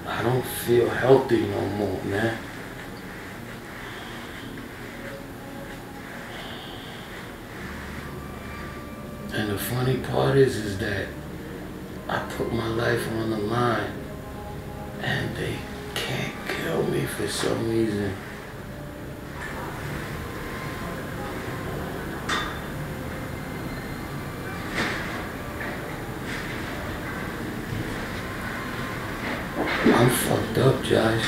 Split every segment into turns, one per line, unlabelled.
I don't feel healthy no more, man. And the funny part is that I put my life on the line and they can't kill me for some reason. I'm fucked up, Josh.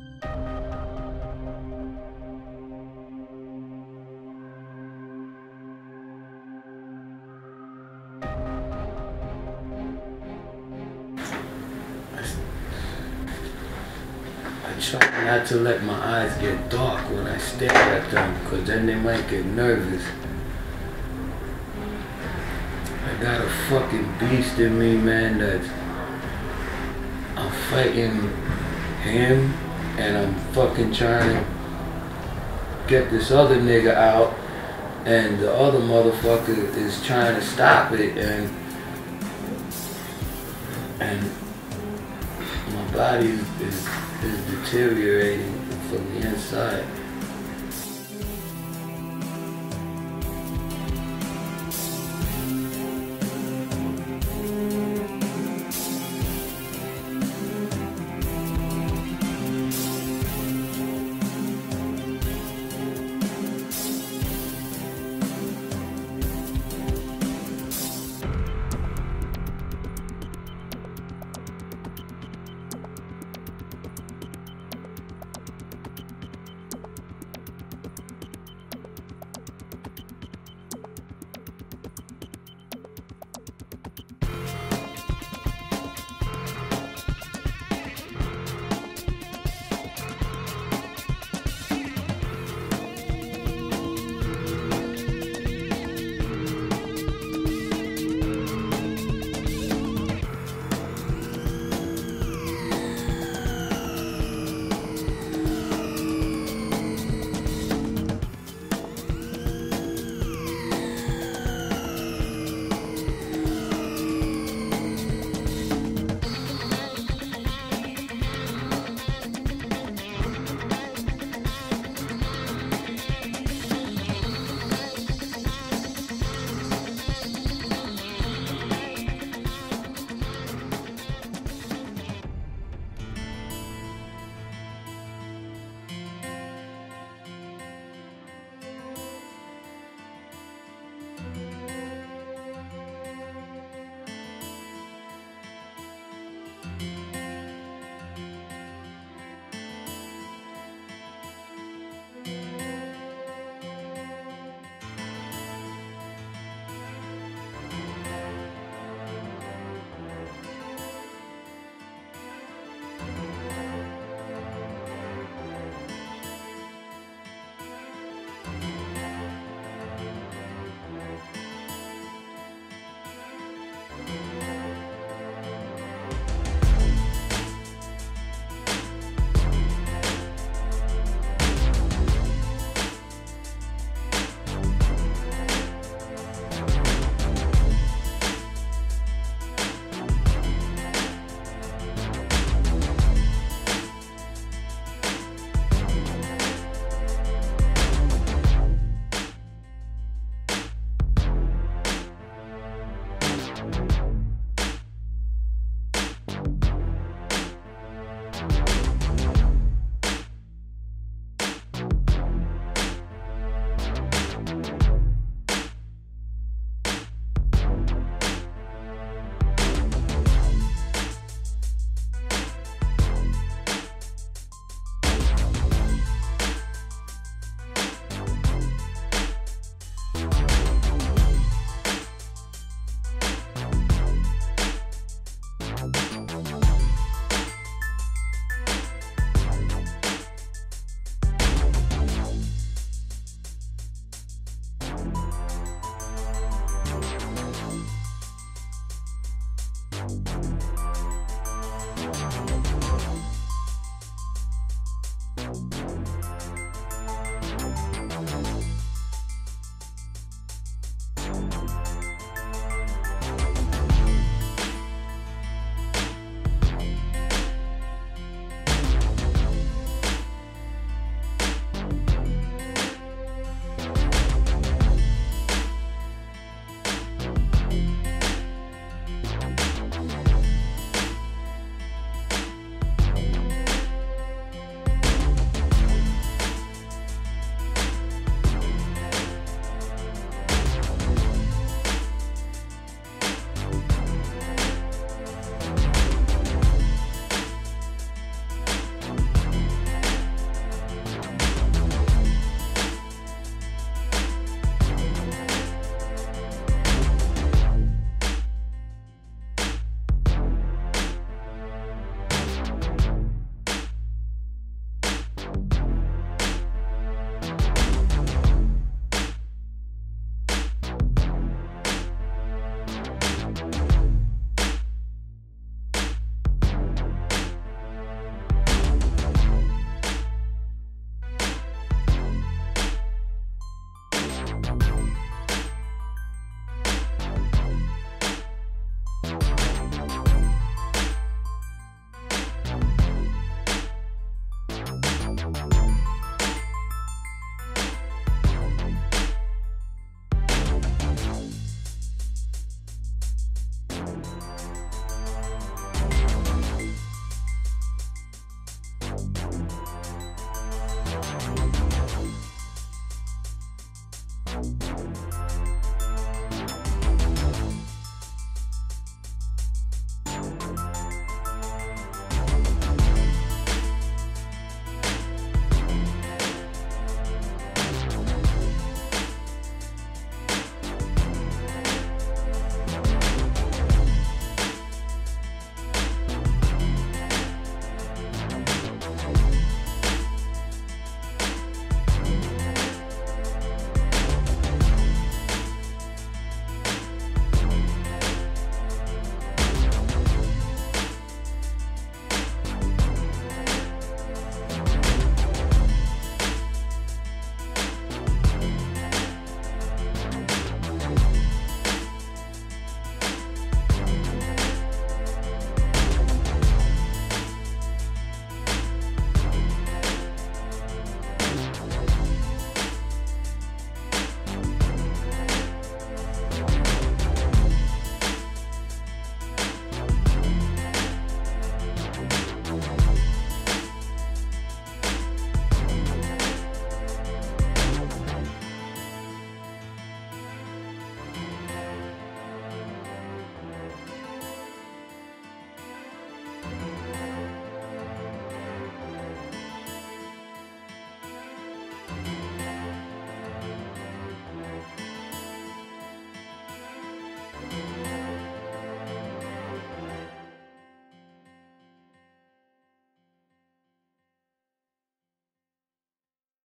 I try not to let my eyes get dark when I stare at them, because then they might get nervous. I got a fucking beast in me, man, that's I'm fighting him and I'm fucking trying to get this other nigga out, and the other motherfucker is trying to stop it, and my body is deteriorating from the inside.